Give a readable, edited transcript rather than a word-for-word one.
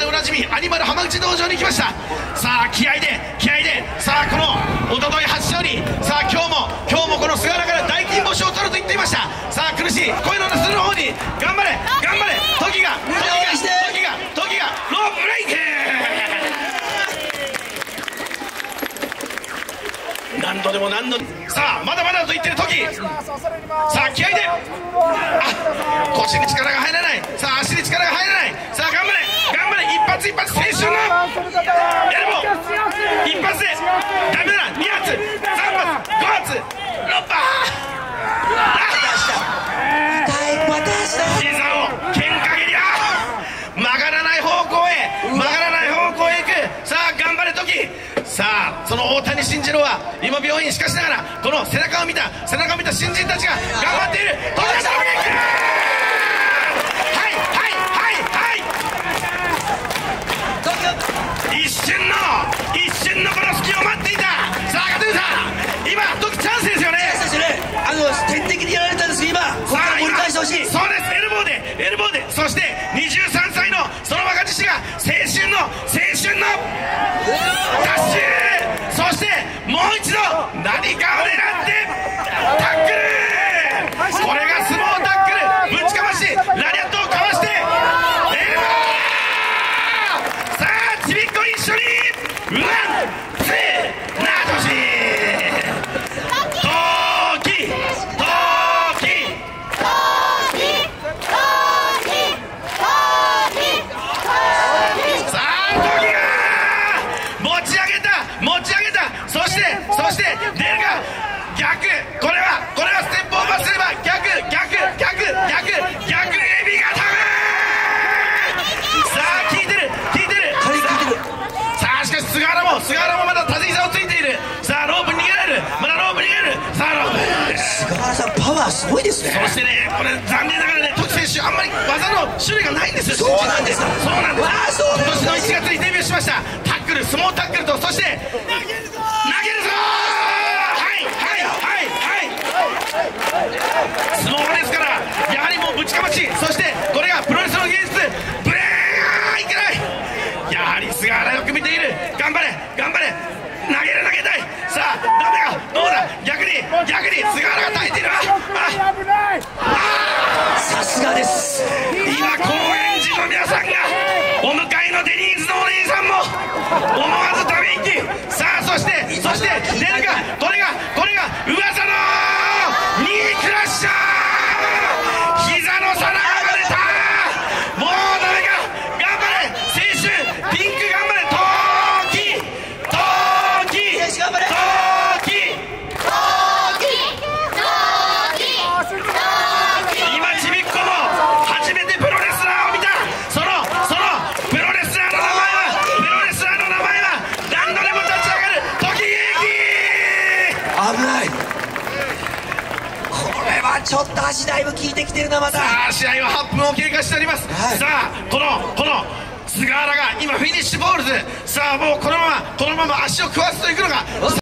おなじみアニマル浜口道場に来ました。さあ気合でさあこのおととい初勝利、さあ今日もこの菅原から大金星を取ると言っていました。さあ苦しい声のする方に頑張れ時がロープブレイク何度でもさあまだまだと言ってる時、さあ気合で腰に力が入らない、さあ足に力が入らない、さあ頑張れ一発青春のエルボー一発でダメだ、2発3発5発6発膝を喧嘩蹴り曲がらない方向へ行く。さあ頑張れ時、さあその大谷慎次郎は今病院しかしながらこの背中を見た新人たちが頑張っている。飛び出した一瞬のこの隙を待っていた。さあガトゥーさん今時チャンスですよね。 天敵にやられたんですけど今ここから盛り返してほしい。 そうです、エルボーでそして23歳のその若獅子が青春のダッシュ、そしてもう一度何かを狙ってタックル、これが相撲タックル、ぶちかましラリアットをかわしてエルボー、さあちびっこ一緒にワンツーなってほしい。そして出るか逆、これはステップオーバーすれば逆エビが飛ぶ。さあ効いてるさあしかし菅原もまだ立ち膝をついている。さあロープ逃げられる、さあロープ菅原さんパワーすごいですね。 そしてねこれ残念ながらね時選手あんまり技の種類がないんですよ。 そうなんですか。 今年の1月にデビューしました。タックル、相撲タックルと、そして投げるぞ相撲ですからやはりもうぶちかまし、そしてこれがプロレスの芸術、ブレーいけない、やはり菅原よく見ている。頑張れ投げたい。さあダメかどうだ、逆に菅原が耐えている。 さすがです。 今高円寺の皆さんがお迎えのデニーズのお姉さんも思わずため息。さあそして出るか、これが噂のニークラッシャー、膝の皿が割れた、もうダメか、頑張れ青春ピンク、頑張れ今ちびっこも初めてプロレスラーを見た。そのプロレスラーの名前は何度でも立ち上がる時危ない。これはちょっと足だいぶ効いてきてるな。またさあ試合は8分を経過しております、さあこの菅原が今フィニッシュボールズ、さあもうこのまま足を食わすといくのか。